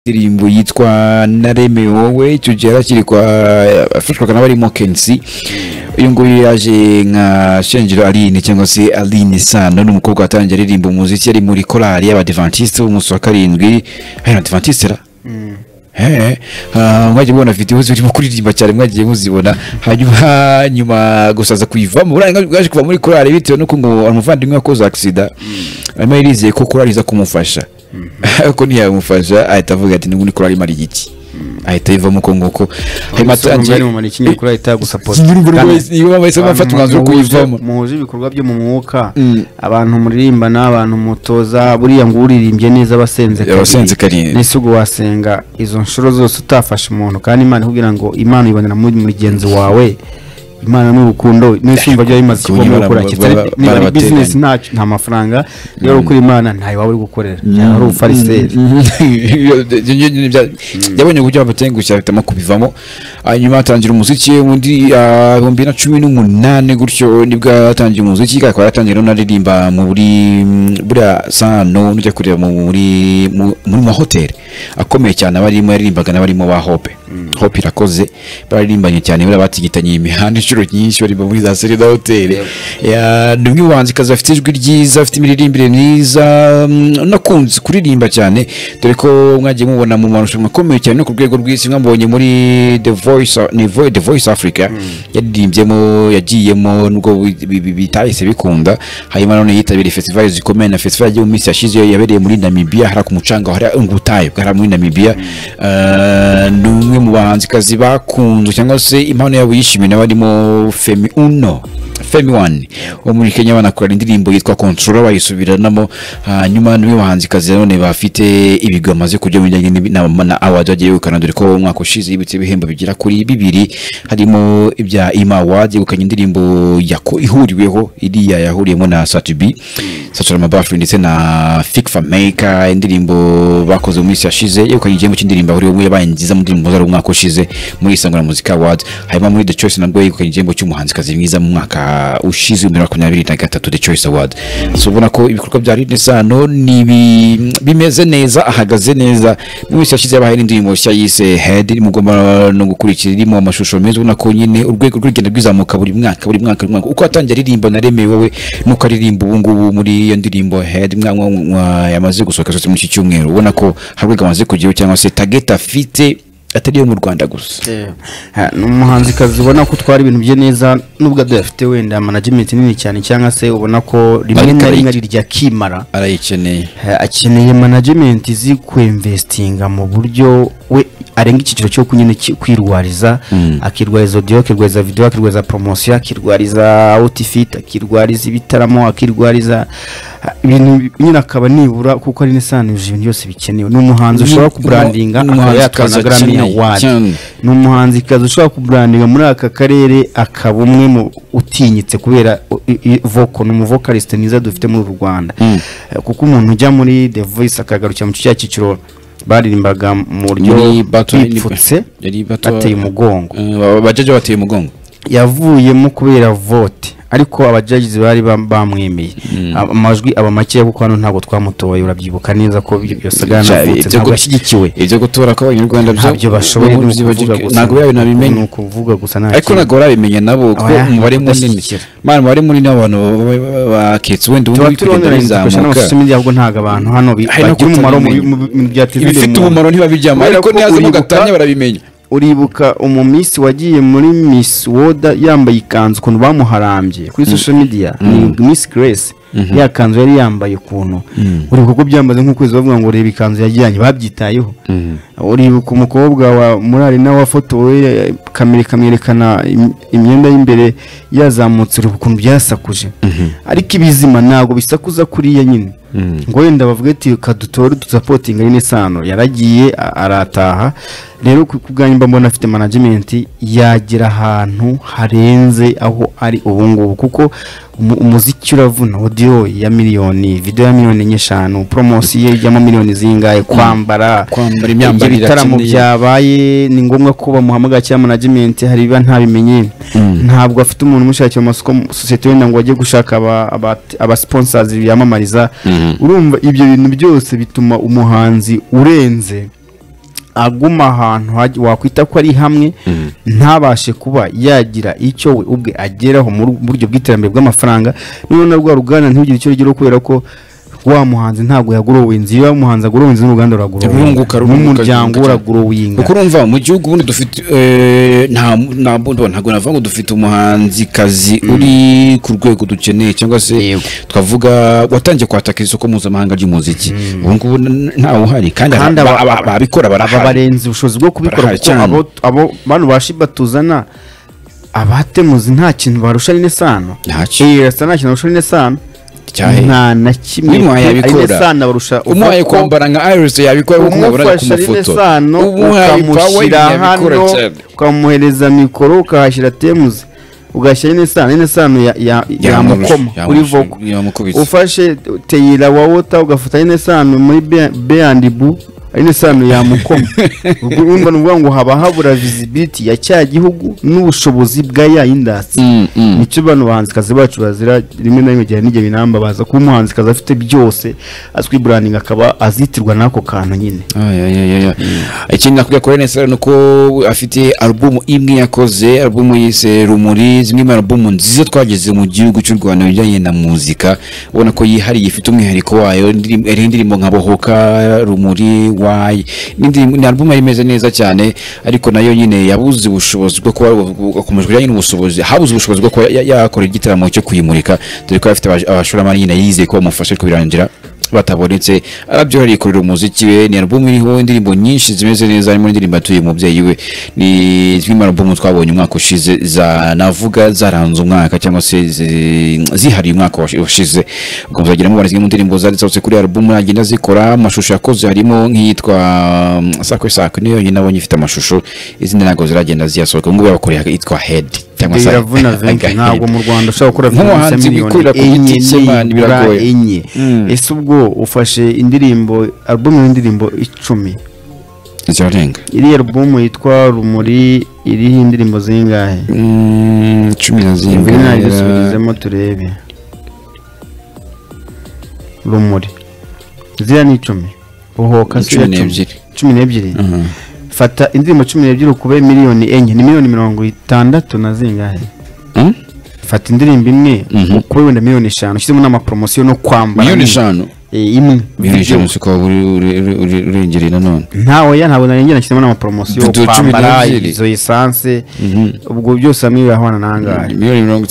indirimbo yitwa Nareme wowe icyo gihe kiri kwa afashwaga n'abarimo Kensi uyu nguyu yaje nka Shenjiro Lyne cyangwa se Lyne Sano n'umukobwa watangiye aririmba umuziki ari muri korali y'Abadventiste b'umunsi wa karindwi Adventiste ra mwagiye mubona video zirimo kuririmba cyane mwagiye muzibona hanyuma gusaza kuyivamo bwaje kuva muri korali bitewe no ngo umuvandimwe wakoze accident arimo yirizeye ko korali iza kumufasha ko ntiyamufasha ahita avuga ati n'ubundi korali mari iki ahita ivamo ko nguko hematangiye mu maniki kuri ahita gusupport iyo bameze bafata umwanzuro kuyivamo muhuje ibikorwa byo mu mwuka abantu muririmba n'abantu mutoza buriya ngo uririmbye neza abasenze kari n'isugo wasenga izo nshuro zose utafasha umuntu kandi Imana kugira ngo Imana ibonera muri mugenzi wawe Imana n'urukundo n'isumba ryo imaze kubona gukora ni business nta mafaranga yo kuri Imana ntayo waba uri gukorera ari ufariseri yabonye uburyo batengushya bitama kubivamo hanyuma atangira umuziki muri 2018 gutyo nibwo atangira umuziki akaba yatangira no aririmba muri buriya Sano n'ujya kureba muri hotel akomeye cyane abarimo yaririmbaga n'abarimo ba Hope irakoze baririmbanye cyane bari batigitanye imihanda inshuro nyinshi bari muri za Serena Hotel ya ndumwe ubanzi kaza afite ijwi ryiza afite imiririmbire myiza nakunze kuririmba cyane dore ko mwagiye mubona mu marushanwa akomeye cyane no ku rwego rw'isi mwambonye muri The Voice Africa yaririmbyemo yagiyemo nubwo bitahise bikunda hanyuma none yitabiriye festival zikomeye na festival yagiye mu minsi yashize yabereye muri Namibia hari ku mucanga hari ungutayo hari muri Namibia ndumwe mu bahanzikazi bakunze cyangwa se impano yabo yishimiye n'abarimo Femi One wo muri Kenya banakora indirimbo yitwa Control bayisubiranamo hanyuma n'uyu bahanzikazi none bafite ibigo amaze kujya bijyanye na award yagiye gukana dore ko umwaka ushize yibitse ibihembo bigira kuri 2 harimo ibya Ima Award gukanya indirimbo ihuriweho iriya yahuriyemo na Startimes Saturama Bafu ndetse na Fikfa Maker indirimbo bakoze mu minsi yashize yegukanye igihembo cy'indirimbo ahuriwe mu yabangiza mu ndirimbo zari umwaka ushize muri Sangura Music Award hanyuma muri The Choice nabwo yegukanye igihembo cy'umuhanzikazi mwiza mu mwaka ushize 2023 The Choice Award so ubona ko ibikorwa bya Lyne Sano ni bimeze neza ahagaze neza mu minsi yashize yabaye indirimbo nshya yise Head mugomba no gukurikira irimo amashusho meza ubona ko nyine urwego rw'urugendo rwizamuka buri mwaka uko atangiye aririmba Nareme wowe nuko aririmba ubu ngubu muri iyo ndirimbo Head yamaze gusohoka sose muri iki cyumweru ubona ko harwego amaze kugiye cyangwa se target afite atari yo mu Rwanda gusa n'umuhanzi kazi ubona ko twari ibintu bye neza nubwo adafite wenda management nini cyane cyangwa se ubona ko rimwe na rimwe rirya kimara akeneye management izi kuinvestinga mu buryo we arenga ikiciro cyo kunyine kwirwariza akirwariza audio akirwariza video akirwariza promotion akirwariza outfit akirwariza ibitaramo akirwariza ibintu nyine akaba nibura kuko ari nisanuje ibintu byose bikenewe n'umuhanzi ushobora kubrandinga akayatwaza Grammy Award n'umuhanzi kazi ushobora kubrandinga muri aka karere akaba umwe mu utinyitse kubera vocal n'umuvocalist niza dufite muri Rwanda kuko umuntu ujya muri The Voice akagarukira mu cyiciro baririmbaga mu buryo bipfutse bateye umugongo abajaji bateye umugongo yavuyemo kubera vote ariko abajaji bari bamwemeye amajwi aba make kuko hano ntabwo twamutoye urabyibuka neza ko byose gana ntabwo ashyigikiwe ibyo gutora ko abanyarwanda byo bashoboye ntabwo yabe nabimenye kuvuga gusa nta ariko ntabwo barabimenya nabo ko umubare munini mara umubare munini w'abantu baketse wenda ubundi bizamuka ahubwo ntabwo abantu hano bagira umumaro mu byateza imbere bifite umumaro ntibabijyamo ariko nihaze mu gatanya barabimenya uribuka Miss wagiye muri Miss Woda yambaye ikanzu kuntu bamuharambye kuri social media ni Miss Grace yakanzu yari yambaye kuntu uribuka ko byambaze nk'ukwezi bavuga ngo reba ikanzu yagiranye babyitayeho uribuka umukobwa wa Murari na wa fotowe kamerekana imyenda y'imbere yazamutse uribuka kuntu byasakuje ariko ibizima ntago bisakuza kuriya nyine ngo wenda bavuga ati kadutore dusapotinga Lyne Sano yaragiye arataha rero kuganyimba mbona afite management yagira ahantu harenze aho ari ubungubu kuko umuziki uravuna audio ya miliyoni video ya miliyoni 5 promotion yajyamo miliyoni zingaye kwambara imyambaro ibitaramo byabaye ni ngombwa ko bamuhamagara cya management hari biba ntabimenye ntabwo afite umuntu mushakira amasoko societe wenda ngo ajye gushaka aba sponsors yamamariza urumva ibyo bintu byose bituma umuhanzi urenze aguma ahantu wakwita ko ari hamwe ntabashe kuba yagira icyo we ubwe ageraho mu buryo bw'iterambere bw'amafaranga niyo na rwa ruganda ntugire icyo rugero kubera ko wa muhanzi ntabwo yagurowinze iyo muhanzi agurowinze n'uruganda ruragurowinga n'umuryango uragurowinga kuko urumva mu gihugu ubundi dufite ntabwo navuga ngo dufite umuhanzi kazi uri ku rwego dukeneye cyangwa se twavuga watangiye kwataka isoko mpuzamahanga ry'umuziki ubu ngubu ntawe uhari kandi ababikora barenze ubushobozi bwo kubikora kuko abo bantu bashiba tuzana abatemuzi nta kintu barusha Lyne Sano nta kintu barusha Lyne Sano nta na kimwe yabikora umuhaye kwambara nka Iris yabikora ukamubona ku mafoto ukamushyira hano ukamuhereza mikoro ukahashyira temuzi ugashyira Lyne Sano yamukoma kuri voko ufashe teyira wa wota ugafata Lyne Sano muri B&B Lyne Sano yamukoma urumva nuvuga ngo haba habura visibility ya cya gihugu n'ubushobozi bwa ya industry nicyo bano bahanzikazi bacu bazira rimwe na rimwe gihe nige binamba baza ku muhanzikazi afite byose azwi branding akaba azitirwa nako kantu nyine ikindi nakubwiye ko Lyne Sano nuko afite album imwe yakoze album yise Rumuri zimwe mu album nziza twageze mu gihugu cy'u Rwanda bijyanye na muzika ubona ko yihariye ifite umwihariko wayo indirimbo nka Bohoka Rumuri ni album imeze neza cyane ariko nayo nyine yabuze ubushobozi bwo kuba akomeje kujyanye n'ubushobozi habuze ubushobozi bwo kuba yakora igitaramo cyo kuyimurika dore ko afite abashoramari nyine yizeye ko bamufasha kubirangira batabonetse arabyohariye kurira umuziki we ni album iriho indirimbo nyinshi zimeze neza harimo indirimbo atuye umubyeyi we ni zimwe mu album twabonye umwaka ushize navuga zaranze umwaka cyangwa se zihariye umwaka ushize ukomeza kugira mubona zimwe mu ndirimbo zanditse kuri album agenda zikora amashusho yakoze harimo nk'iyitwa Sakwe niyo nyine nabonye ifite amashusho izindi ntago ziragenda ziyasohoka ngo yabakoreye yitwa Head cyangwa se ntabwo mu Rwanda ushobora gukora miliyoni enye ese ubwo ufashe indirimbo album y'indirimbo 10 zarenga iri album yitwa Rumuri iriho indirimbo zingahe 10 na zingahe bisubizemo turebe Rumuri zira ni 10 Bohoka 12 fata indirimbo 12 ukube miliyoni enye ni miliyoni 60 na zingahe fata indirimbo imwe ukube wenda miliyoni 5 ushyizemo n'ama promotion no kwambara miliyoni 5 imwe miliyoni 5 siko urengereye nanone ntawe ntabwo narengera nshyizemo n'ama promotion kwambara izo essence ubwo byose amwe yahwana nangahe miliyoni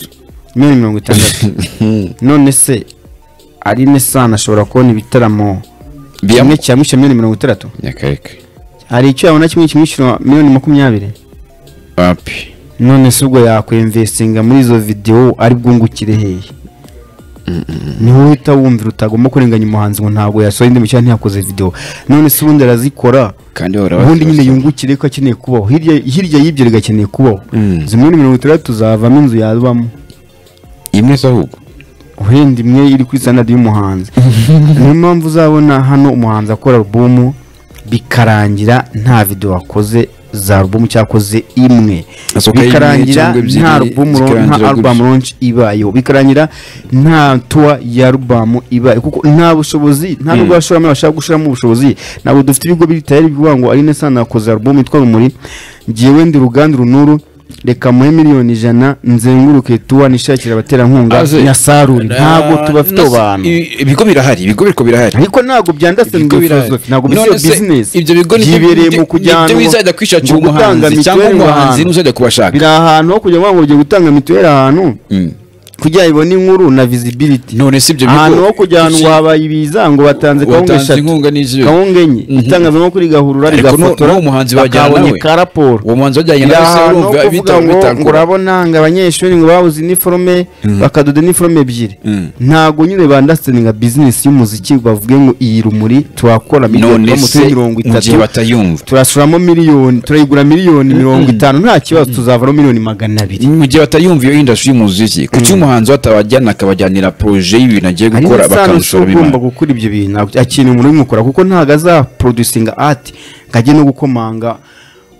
60 none se Lyne Sano ashobora kubona ibitaramo kimwe cyamwishe miliyoni 60 yakareka hari icyo yabona kimwe kimwishyura miliyoni 20 api none se ubwo yakwinvestinga muri izo video ari bwungukire hehe niho uhita wumvira utagomba kurenganya umuhanzi ngo ntabwo yasohoye indirimbo cyangwa ntiyakoze video none se ubundi arazikora kandi ubundi nyine yungukire ko akeneye kubaho hirya y'ibyo rigakeneye kubaho zimwe miliyoni 60 zavamo inzu yabamo imwe se ahubwo uhenda imwe iri ku standard y'umuhanzi niyo mpamvu uzabona hano umuhanzi akora album bikarangira nta video wakoze za album cyakoze imwe bikarangira nta album launch ibayo bikarangira nta tour ya album ibayo kuko nta bushobozi nta nubwo bashobora bashaka gushiramo ubushobozi nabo dufite ibigo bitari bivuga ngo Lyne Sano akoze album itwa Rumuri ngiye ndi Urugendo runuru reka muhe miliyoni 100 nzenguruke tuwa nishakira abatera nkunga ya Saruri ntabwo tubafite abantu ibigo birahari ariko ntabwo byandase ngo philosophy ntabwo bise business ibyo bigo nibereye mu kujyana ibyo bizajya kwishakira umuhanzi cyangwa umuhanzi n'uzajya kubashaka biri ahantu ho kujya ngo ugiye gutanga mituweli ahantu kugira ibone inkuru na visibility none si ibyo bigo ahantu ho kujyana ngo habaye ibiza ngo batanze kahungenye itangazamakuru rigahurura rigafotora umuhanzi wajyana nawe karaporo uwo muhanzi wajyanye nawe urumva bitanga ngo urabona ngo abanyeshuri ngo babuze uniforme bakadoda uniforme ebyiri ntago nyine bandastandinga business y'umuziki bavuge ngo iyi Rumuri turakora miliyoni 30 turashuramo miliyoni turayigura miliyoni 50 nta kibazo tuzavamo miliyoni 200 mu gihe batayumva iyo industry y'umuziki kuki umuhanzi watabajyana akabajyanira projet y'ibintu agiye gukora bakamusora bimwe agomba gukora ibyo bintu akintu umuntu w'umukora kuko ntago aza producing art ngaje no gukomanga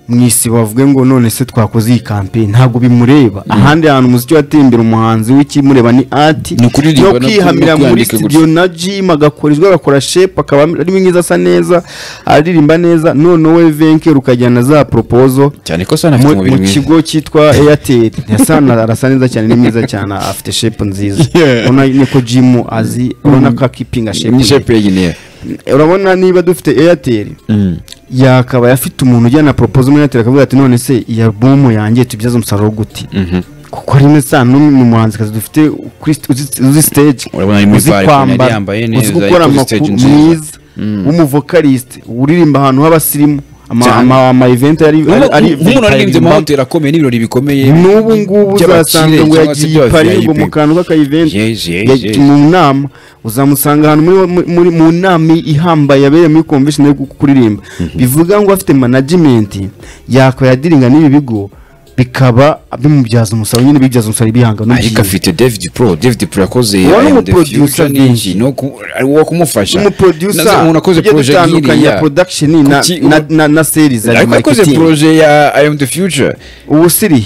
mwisi bavuge ngo none se twakoze iyi campaign ntabwo bimureba ahandi hantu umuziki watembera umuhanzi w'ikimureba ni art no kwihamira muri studio na gym agakorizwa agakora shape akaba ari mwiza asa neza aririmba neza none we venke rukajyana za proposal cyane ko Sano afite umubiri mu kigo cyitwa Airtel Sano arasa neza cyane ni mwiza cyane afite shape nziza ona niko gym azi urabona ko akipinga shape yine urabona niba dufite Airtel yakaba yafite umuntu ujyana proposal muri Airtel akavuga ati none se iyi album yanjye tubyaza umusaruro gute kuko ari Sano n'umuhanzi kazi dufite uzi stage uzi kwambara uzi gukora amakuru mwiza w'umuvokaliste uririmba ahantu h'abasirimu ama event ari umuntu aririmbye mu hotel akomeye n'ibirori bikomeye n'ubu ngubu uzasanga ngo yagiye Paris mu kantu ka event mu nama uzamusanga ahantu muri mu nama ihambaye yabereye muri convention yo kuririmba bivuga ngo afite management yako yadiringa n'ibi bigo bikaba bimubyaza umusaruro nyine bibyaza umusaruro bihanga no ariko afite David Pro yakoze producer nyinshi no wo kumufasha umuproducer umuntu akoze project nyine ya production na series ari marketing akoze project ya I am the future ubu siri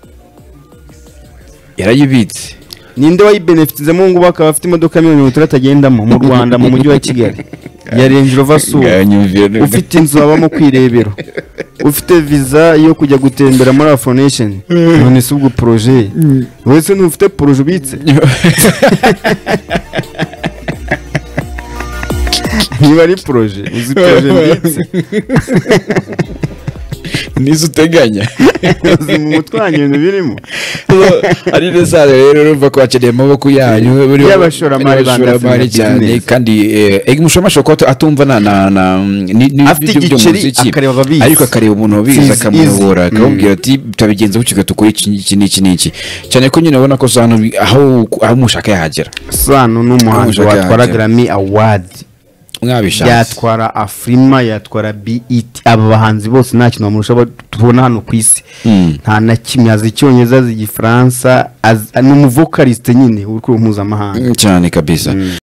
yarayibitse ninde wayibenefitizemo ngo bakaba bafite imodoka 30 atagendamo mu Rwanda mu mujyi wa Kigali ya Range Rover ufite inzu abamo kwirebero ufite visa yo kujya gutembera muri Afronation none se ubwo projet wese ntufite projet ubitse niba ari projet uzi projet mbitse nizo uteganya mu mutwanya ibintu birimo ari neza rero urumva ko akeneye amaboko yanyu y'abashoramari cyane kandi umushoramari ko atumva afite igiceri ariko akareba umuntu wabizi akamuyobora akamubwira ati tutabigenza gutyo tukora iki n'iki cyane ko nyine ubona ko Sano aho umushaka yahagera Sano n'umuhanzi watwara Grammy Award yatwara Afrima yatwara BET aba bahanzi bose nta kintu bamurusha tubona hano ku isi nta na kimwe azi icyongereza azi igifaransa n'umuvokaliste nyine uri ku mpuzamahanga cyane kabisa